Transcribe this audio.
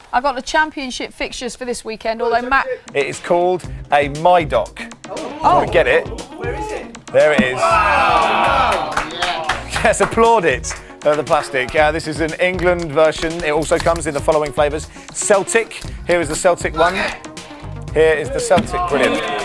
I've got the championship fixtures for this weekend, although Matt... It is called a My Doc. Oh. We get it. Where is it? There it is. Wow. Yeah. Yes, applaud it. The plastic. This is an England version. It also comes in the following flavours. Celtic. Here is the Celtic one. Here is the Celtic. Brilliant.